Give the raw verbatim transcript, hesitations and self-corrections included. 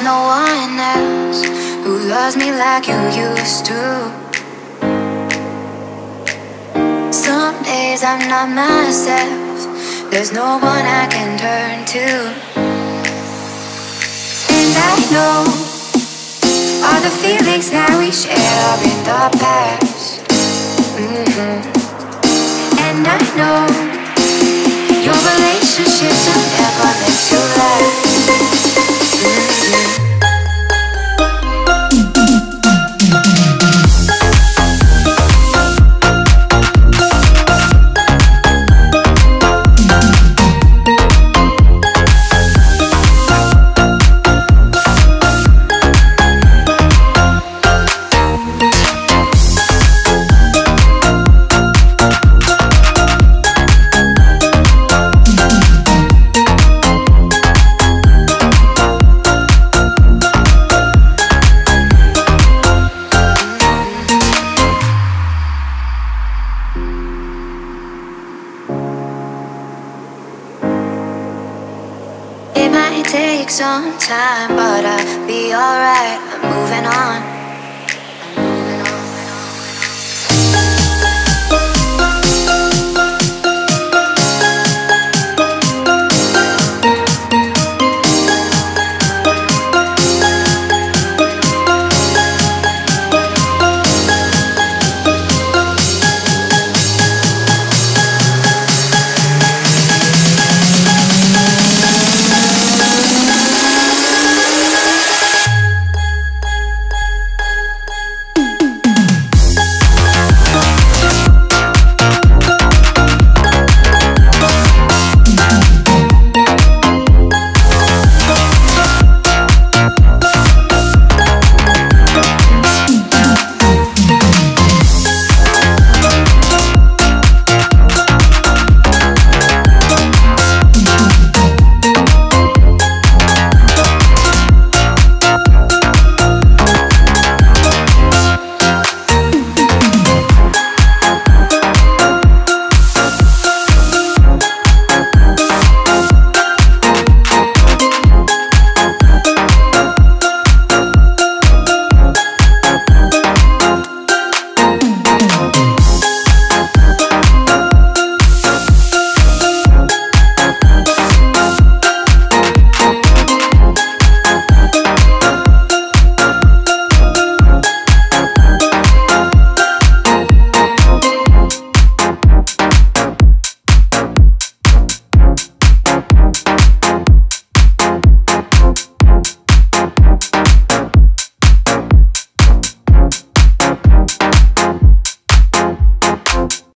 no one else who loves me like you used to. Some days I'm not myself, there's no one I can turn to. And I know all the feelings that we share are in the past. mm-hmm. And I know your relationships are never meant to last. mm-hmm. It might take some time, but I'll be alright.